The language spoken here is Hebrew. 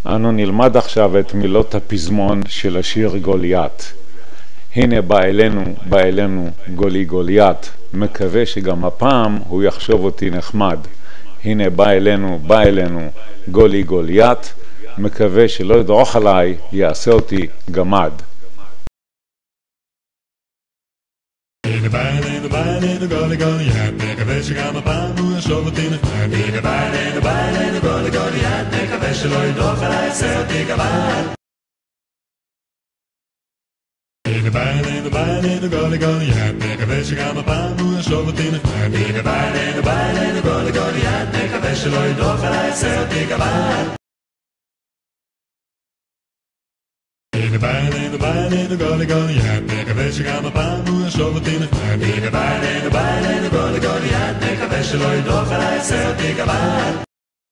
אנו נלמד עכשיו את מילות הפזמון של השיר גוליית. הנה בא אלינו גולי גוליית, מקווה שגם הפעם הוא יחשוב אותי נחמד. הנה בא אלינו גולי גוליית, מקווה שלא ידרוך עליי, יעשה אותי גמד. הנה בא אלינו גולי גוליית, מקווה שגם הפעם הוא יחשוב אותי נחמד. הנה בא אלינו גולי גוליית, מקווה שלא ידרוך עליי, יעשה אותי גמד. הנה בא אלינו גולי גוליית, מקווה שגם הפעם הוא יחשוב אותי נחמד. הנה בא אלינו גולי גוליית, מקווה שלא ידרוך עליי, יעשה אותי גמד. הנה בא אלינו גולי גוליית, מקווה שגם הפעם הוא יחשוב אותי נחמד. הנה בא אלינו גולי גוליית, מקווה שלא ידרוך עליי, יעשה אותי גמד.